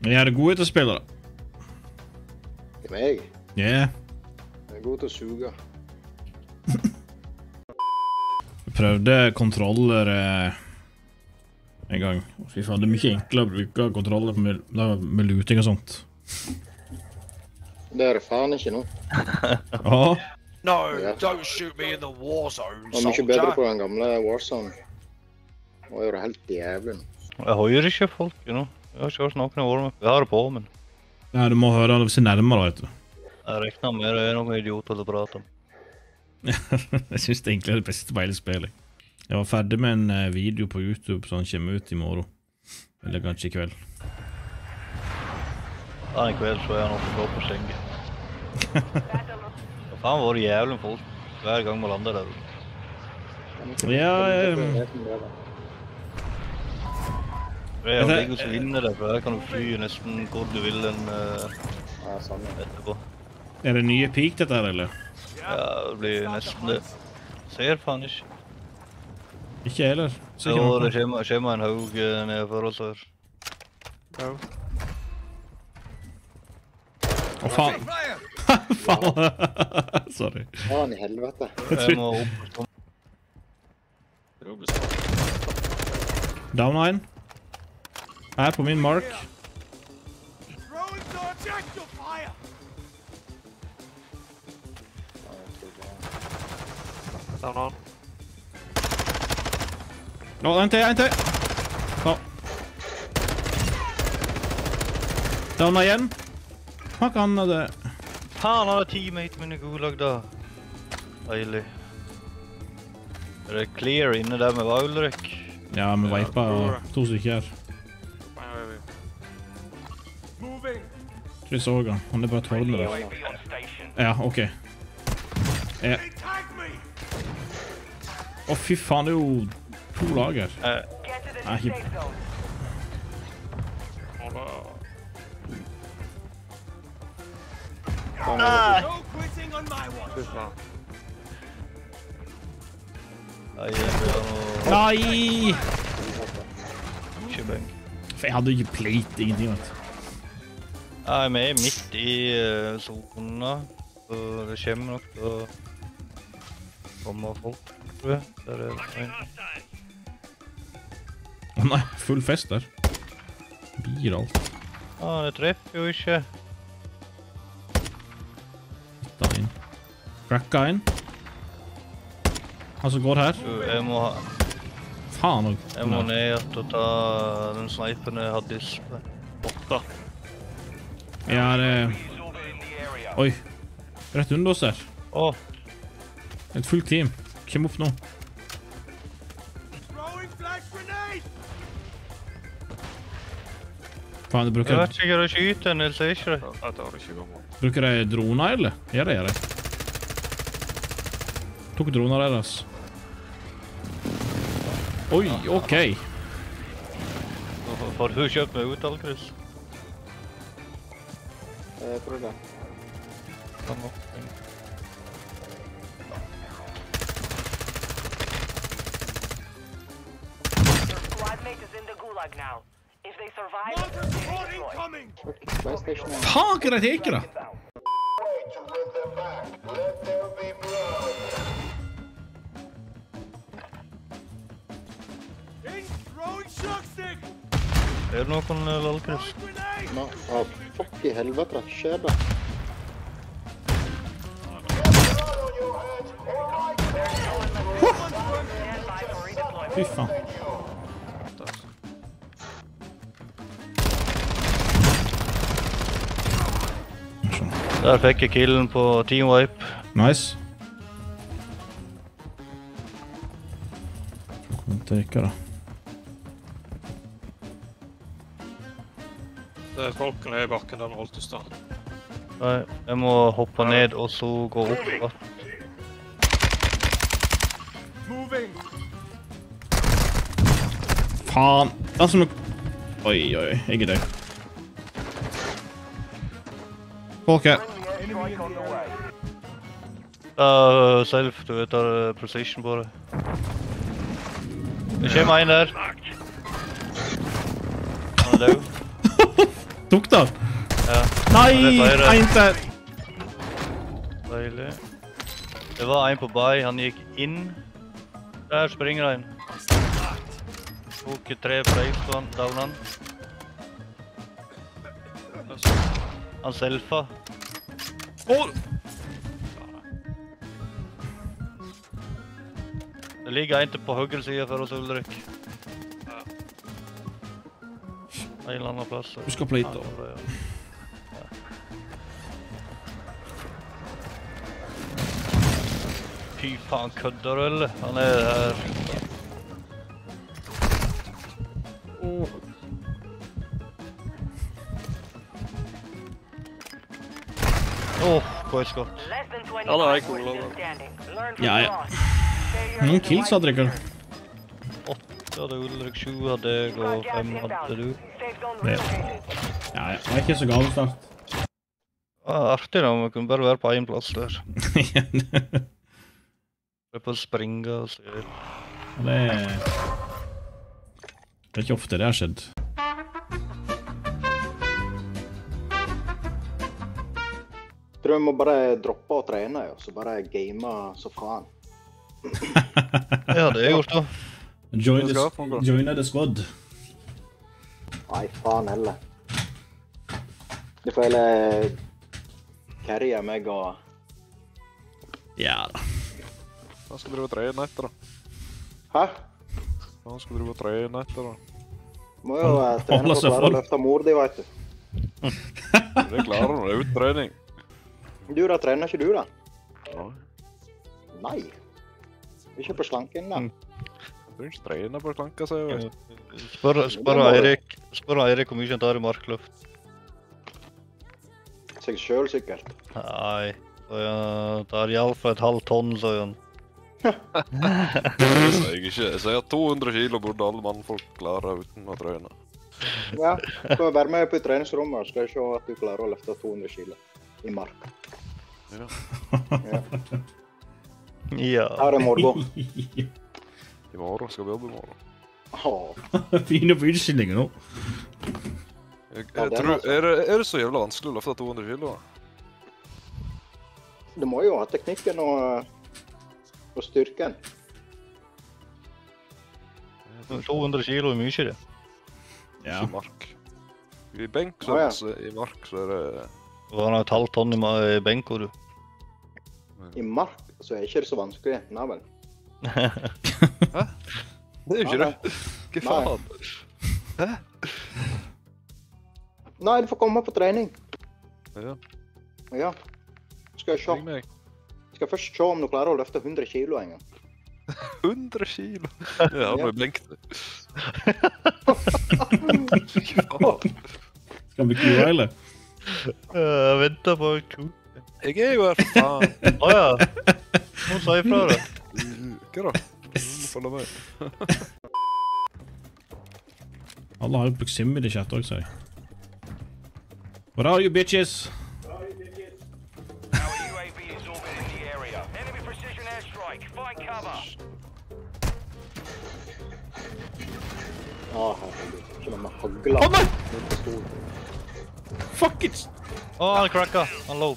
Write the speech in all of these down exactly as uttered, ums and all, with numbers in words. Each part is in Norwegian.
Jeg er god til å spille da. Det er meg. Ja. Yeah. Jeg er god til å suge. Jeg prøvde kontroller eh, en gang. Fy faen, det er mye enklere å bruke kontroller med, med luting og sånt. Det er det faen ikke nå. Ja. No, yeah. Don't shoot me in the war zone, soldier. Det er mye bedre på den gamle Warzone. Nå er det helt jævlig nå. Jeg hører ikke folk, you know. Jeg har ikke hørt noen av årene. Jeg har det på, men... Ja, du må høre det hvis det er nærmere, vet du. Jeg regner med det er noen idioter til å prate om. Jeg synes det egentlig er det beste på hele spillet. Jeg var ferdig med en video på YouTube som kommer ut i morgen. Eller kanskje i kveld. Ja, i kveld så er jeg nok å gå på skjenget. Hva faen var det jævlig folk hver gang man lander der? Ja, jeg... Det er jo digg å vinne det, for her kan du fly nesten hvor du vil en uh, etterpå. Er det nye peak dette her, eller? Ja, det blir nesten det. Ser faen ikke. Ikke heller. Jo, det kommer, kommer en haug ned for oss her. Ja. Å, faen! Faen! Sorry. Faen i helvete. Jeg må opp. Down en. Her på min mark. Down on. Nå, en til, en til. Nå. Down igjen. Hva kan det? Faen, han er teammate min i Gulag da. Deilig. Er det clear inne der med Vaulrek? Ja, vi veipa to stykker her. Tror jeg så han. Han er bare tårlig der. Ja, ok. Ja. Å, fy faen, det er jo to lager. Nei, ikke... Nei! Ikke beng. For jeg hadde ikke plate, ingenting, vet du. Ja, vi er midt i uh, zona, så det kommer nok til å komme folk, tror jeg. Der er det en. Å nei, full fest der. Bier alt. Ja, det treffer jo ikke. Hitta inn. Cracka inn. Han som går her. Jeg må ha... Faen og... Jeg må ned og ta den sniperen jeg hadde i sp... Åtta. Ja, det... Oi. Rett under oss der. Åh. Et fullt team. Kjem opp nå. Faen, du bruker... Jeg vet ikke hva de skyter, Nils, jeg ser ikke det. Jeg tar ikke gammel. Bruker de droner, eller? Ja, det gjør de. Tok droner deres. Oi, ok. Har du kjøpt meg ut, Alkris? Jeg tror det. Kan nok. Faen, hva de teker da? Er det noen Alkris? Nå, ah, fuck i helvete, skjer det? Fy faen. Der fikk jeg killen på Team Wipe. Nice. Hva teker da? Det er folkene i bakken der holdt i stand. Nei, jeg må hoppe ned og så gå opp. Faen. Den som... Oi, oi, jeg er død. Folk her. Uh, self, du vet, har precision på det. Det kommer en der. Han er død. Tok den? Ja. Nei! Det er flere. En til! Deilig. Det var en på bay, han gikk inn. Der springer han. Tok tre break på han, down han. Han selfa. Åh! Det ligger en til på høyre siden for oss, Ulrik. En eller annen plass. Du skal plate da. Fy faen, kødder du, eller? Han er her. Åh, hvor er skott? Ja, det er cool, det. Ja, ja. Noen kills hadde dere. Åtte hadde Ulrik, sju hadde jeg, og fem hadde du. Ja, ja. Det er ikke så galt start. Ah, artig da, man kunne bare være på en plass der. Det er på å springe og se. Det er... Det er ikke ofte det har skjedd. Jeg tror vi må bare droppe å trene, og så bare game så faen. Ja, det er gjort da. Join the, join the squad. Nei, faen heller. Du får heller carrye meg og... Ja da. Da skal du drive og trene etter, da. Hæ? Da skal du drive og trene etter, da. Må jo eh, trene på å klare å løfte mor di, vet du. Det klarer du, det er uttrening. Du da, trener ikke du da? Ja. Nei. Ikke på slanken da. Du trenger ikke trene på slanka, sier jeg. Spør, spør Eirik, spør Eirik hvor mye han tar i markløft. Seg selv sikkert. Nei, så jeg tar i alle fall et halvt tonn, så han. Det sier jeg ikke. Jeg sier at to hundre kilo burde alle mannfolk klare uten å trene. Ja, så vær med på treningsrommet, og skal jeg se at du klarer å løfte to hundre kilo i mark. Ja. Ja. Ja. Her er morgen. I morgen skal vi jobbe i morgen. Åh, Fine på unnskyldninger nå. Jeg, Ja, jeg det er tror, noe sånt. er, det, er det så jævla vanskelig å løfte to hundre kilo? Da? du må jo ha teknikken og, og styrken. to hundre kilo er mye det. Ja. Ikke mark. I benk så Å, ja. er det, i mark så er det... Du har et halvt tonn i ma- i benko, du. I mark så er ikke det så vanskelig, nei vel. Det er jo ikke Nei, det. Hva faen? Hæ? Nei, du får komme på trening. Ja, Ja. Skal jeg se. ring meg. Skal først se om du klarer å løfte hundre kilo en gang. hundre kilo. Ja, Ja. med benk. Hva faen? Skal vi kua, eller? Jeg venter på en ko. Jeg er jo her for faen. Åja, må si ifra det. Hva da? Du må følge med. Alle har jo proximity chat også, sier jeg. What are you, bitches? Our U A V is orbiting the area. Enemy precision airstrike. Find cover. Å, herregud. Ikke noe med hagla. Å, nei! Min pistol. Fuck it! Å, han cracka. Han low.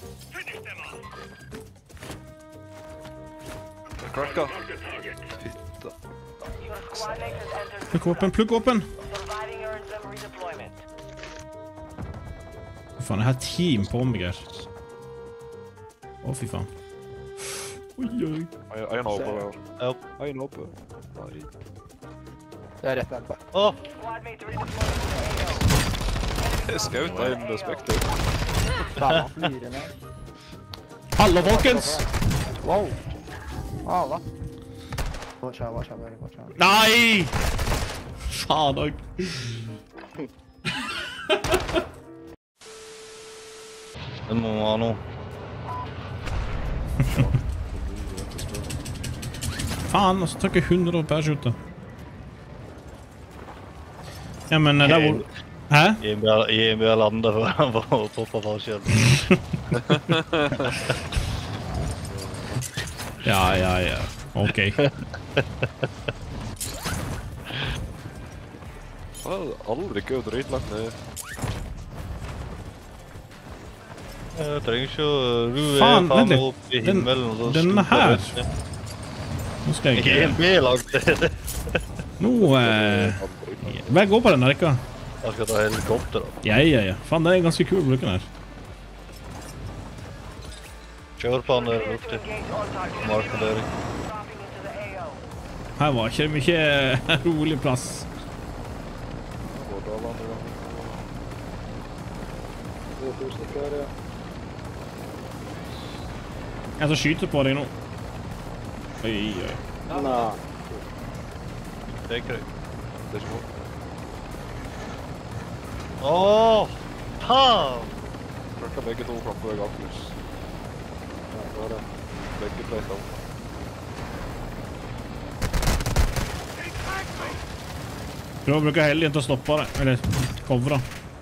Cracka. Your Fitta. squad mates has entered Plukk våpen, plukk våpen! surviving earns them redeployment. Fy faen, jeg har team på meg her. Å, fy faen. Oi, oi. En oppe der. Ja. En oppe. Nei. Det er rett der. Å, Squad mates redeploying to A O. Jeg skjøt en Spectre. Dama flyr ned. Hallo, folkens! Wow. Ah, hva? Watch out, watch out, buddy, watch out. Nei! Faen òg. det må være noe. Faen, altså tok jeg hundre år per skjorte. Ja, men det var... Hæ? I en bør lande før han var på passasjen. Ja, ja, ja. Ok. Jeg har aldri gøy dritlagt ned. Jeg trenger ikke å... Du er Faen, faen vent litt. opp i Den- himmelen og så denne stuper her. ut. Nå skal Jeg jeg... er en B-lag til det. Nå, eh... Bare gå på den, Erika. Jeg skal ta helikopter da. Ja, ja, ja. Faen, det er en ganske kul bruk den her. Kjør på han der lukter. Markandering. Her var ikke det mye rolig plass. Går det alle andre ganger. Det er to stykker her, ja. Jeg skal skyte på deg nå. Oi, oi. Nei. Det er ikke det. Det er ikke godt. Åh! Faen! Trykka begge to framfor deg Aklus. Ja, det var det. Begge plate opp. Prøv å bruke helgen til å stoppe det, eller covre.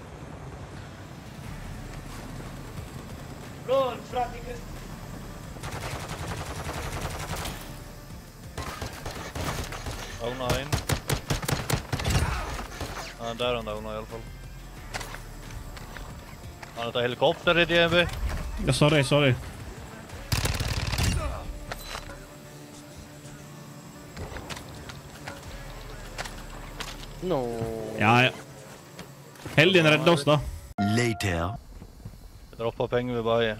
Downa en. Ja, der er han downa i alle fall. Han har tatt helikopter i D M B. Ja, sorry, sorry. No. Ja, ja. Helgen redde oss da. Later. Jeg dropper penger ved baie.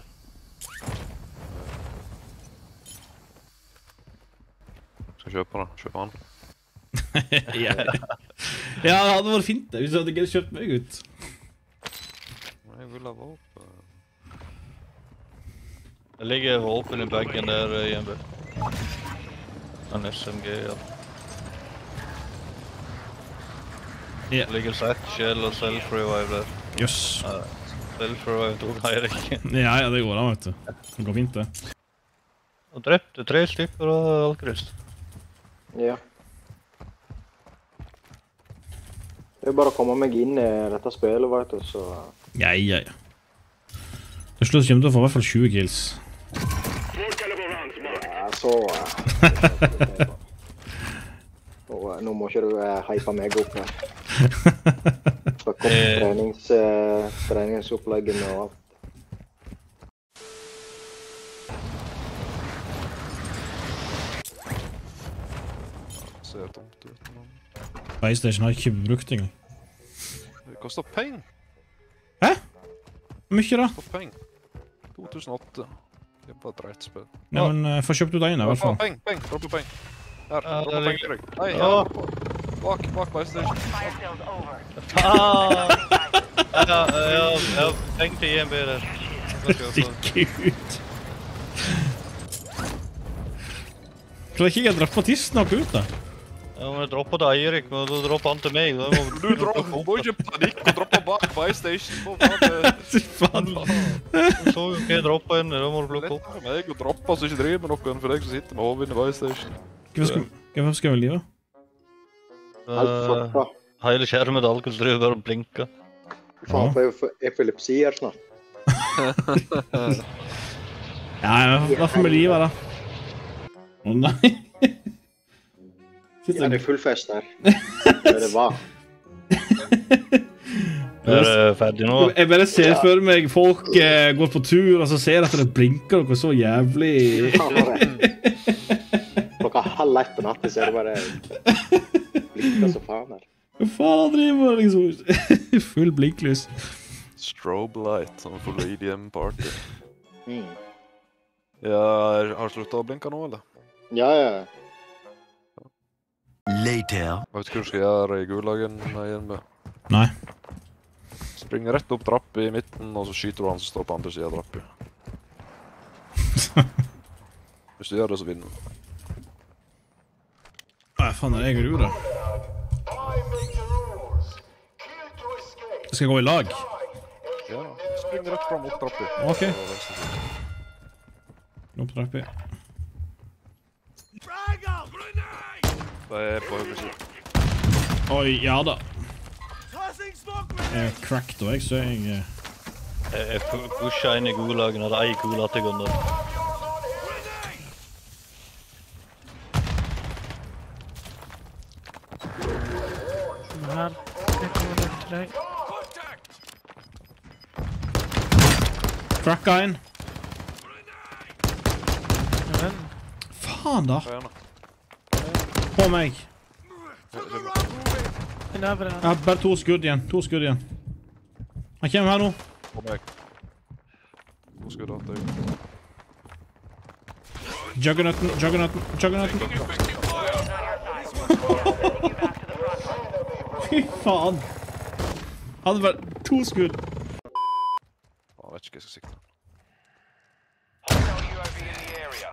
Skal kjøpe den. Kjøpe han. ja, ja. Ja, det hadde vært fint det, hvis du hadde ikke kjøpt meg ut. Jeg vil ha våpen. Det ligger våpen i bagen der i M B. En S M G, ja. Ja. Det ligger satchel og self-revive der. Jøss. Self-revive tok Eirik. Ja, ja, det går da, vet du. Det går fint det. Han drepte tre stykker av Alkrist. Ja. Det er bare å komme meg inn i dette spillet, vet du, så... Ja, ja, ja. Til slutt kommer du til å få i hvert fall tjue kills. Ja, så... eh, Og, eh, nå må ikke du eh, hype meg opp her. Fuck opp Eh. trenings, eh, treningsoppleggene og alt. Ser tomt ut. Men PlayStation har ikke brukt engang. det koster penger. Mye da. Det koster penger. to tusen åtte. Det er bare et reitspill. Ja, men uh, få kjøpt ut en i hvert fall. Peng, peng, dropp peng. Her, Ja, dropp det peng ligger- til deg. Nei, Ja. her. Bak, bak PlayStation. Faen! Ja, ja, ja, penger til I M B der. Ikke ut. Tror jeg ikke jeg dropper tissen opp ut da. Ja, men jeg dropper til Eirik, men da dropper han til meg. Da må Du dropper, må ikke panikk og droppe bak PlayStation. Må være Fy faen. Du så jo ikke jeg dropper en, da må du plukke opp. lettere for meg å droppe så ikke driver med noen for deg som sitter med hodet i PlayStation. Hva skal, hva skal jeg vel gjøre? Alt for Uh, bra. hele skjermen til Alkus driver bare og blinker. Faen, for jeg får epilepsi her snart. Ja, ja, hva for med livet da? Å nei. Ja, det er full fest her. Det er det var. Er det ferdig nå? Jeg bare ser for meg folk eh, går på tur, og så ser jeg at det blinker noe så jævlig. Faen var det. Klokka halv ett på natten, så er det bare blinker så faen her. Hva faen driver det liksom? Full blinklys. Strobe light, sånn for E D M party. Mm. Ja, har du sluttet å blinke nå, eller? Ja, ja. Later. Jeg vet ikke hva du skal gjøre i gulagen igjen med. Nei. Spring rett opp trappa i midten, og så skyter du han som står på andre siden av trappa. Hvis du gjør det, så vinner du. Nei, faen er det jeg gjør da? Jeg skal gå i lag. Ja, spring rett fram opp trappa. Ok. På venstre side. Opp trappa. Det er på høyre side. Oi, ja da. Jeg er cracked og jeg, så jeg... eh, Jeg jeg pu- pusher inn i gulagen, hadde ei kula til Gunnar. Her. Jeg kommer ned til deg. Tracka inn. Men, Faen da. Hva er det? På meg. den er for den. Jeg har bare to skudd igjen. To skudd igjen. Han kommer her nå. På meg. Hvor skal du ha deg? Juggernauten, juggernauten, juggernauten. Fy faen. Hadde bare to skudd. Jeg vet ikke hva jeg skal sikte. Hostile U A V in the area.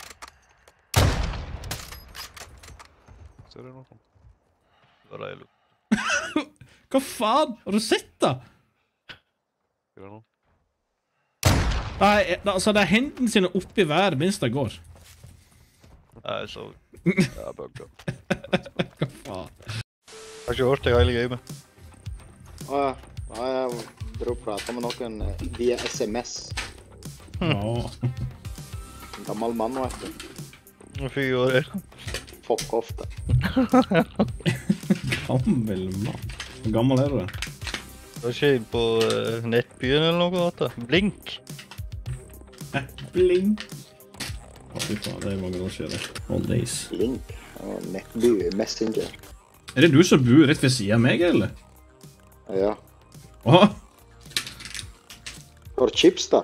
Ser du noe? Hva er det? Hva faen? Har du sett det? Ser du noe? Nei, altså det er hendene sine oppi hver mens det går. Nei, så... Jeg er bugga. Hva faen? Jeg har ikke hørt det hele gamet. Å ja. Ja, jeg dro og pratet med noen eh, via S M S. Ja. En gammel mann, vet du. Fy år er. Fuck off det. Gammel mann. Hvor gammel er du da? Det har skjedd på uh, nettbyen eller noe annet. Blink. Bling. Å fy faen, det er mange år siden. All days. Link. Og nettby Messenger. Er det du som bor rett ved siden av meg, eller? Ja. Åh? Har du chips da?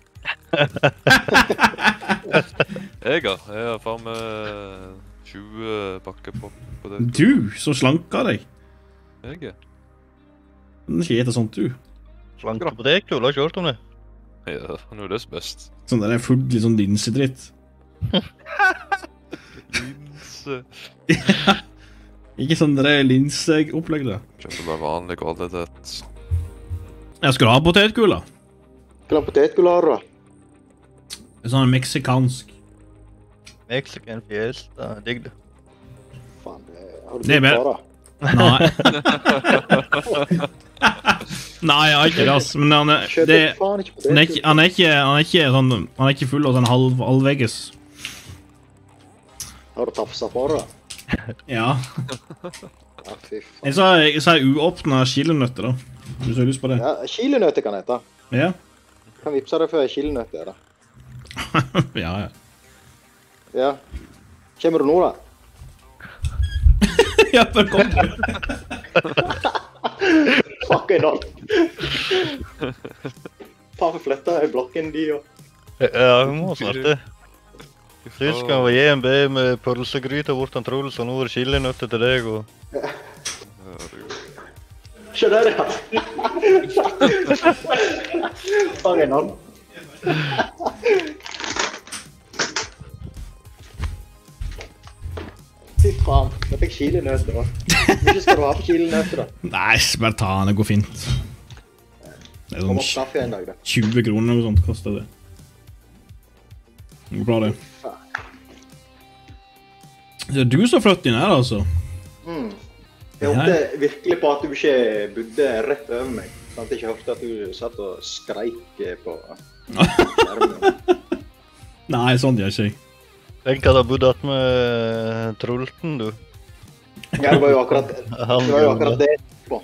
Jeg har. Jeg har faen med tjue pakker på, på det. Du, så slanka deg. Jeg er. Den er ikke etter sånt, du. Slanke på deg, du har ikke hørt om det. Ja, nå er det best. Sånn der er full litt sånn linsedritt. Linse. Ikke sånn der linseopplegg da. Kjøper bare vanlig kvalitet. Jeg skal ha potetkula. Hva potetgull har du da? Sånn meksikansk. Mexican fiesta, digg det. Faen, det har du Det er blitt bedre. da? Nei. Nei, jeg har ikke det, ass. Men han er, Kjøper det, faen ikke han er ikke, potetgull. han er ikke, han er ikke sånn, han er ikke full av sånn halv, halvvegges. Har du tafsa på det? Ja. Ja, fy faen. Jeg sa, jeg sa uåpnet chilinøtter da. Hvis du har lyst på det. Ja, chilinøtter kan hete. Ja. Kan vipse deg for chilinøtter da. Ja, ja. Ja. Kommer du nå da? Ja, bare kom. Fuck en alt. Faen, for flytta i blokken de og... Ja, vi må snart det. Sist gang var J M B med pølsegryta bort en Truls, og nå er det chilinøtter til deg og... Se der, ja. Fuck en alt. Fy faen, jeg fikk chilinøtter da. Hvor skal du ha på chilinøtter da? Nei, bare ta den, det går fint. Det er Kom sånn opp kaffe en dag da. tjue kroner eller sånt koster det. Det går bra det. Faen. Det er du som flyttet inn her, altså. Mm. Jeg håpte virkelig på at du ikke bodde rett over meg. Sånn at jeg ikke hørte at du satt og skreik på skjermen. Nei, sånn gjør ikke jeg. Tenk at jeg bodde at med Trulten, du. Ja, det var jo akkurat det, Han det, var jo akkurat det jeg tenkte på.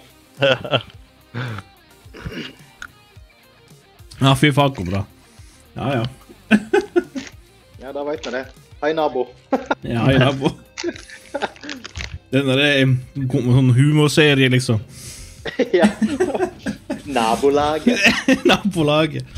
Ja, fy faen, kom bra. Ja, ja. Ja, da vet vi det. Hei, nabo. Ja, ja, bo. Den der er en sånn humorserie, liksom. Ja. Nabolaget. Nabolaget.